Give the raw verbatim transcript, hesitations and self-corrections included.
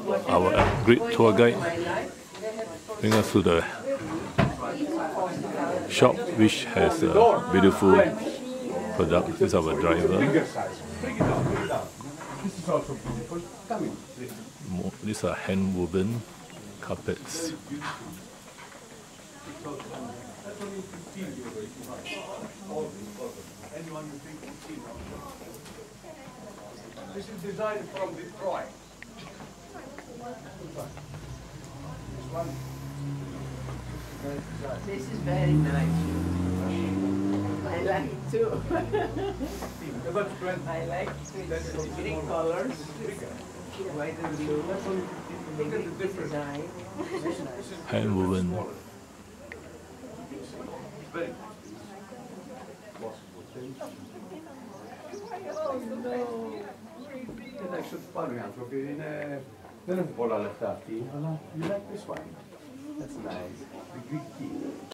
our great tour guide bring us to the shop which has a beautiful product. This is our driver. These are hand-woven carpets. This is designed from Detroit. This is very nice. I like it too. I like it. Green colors, white and blue. Look at the design. Hand-woven. I should follow you for being a little bit of that. You like this one? That's nice. The Greek key.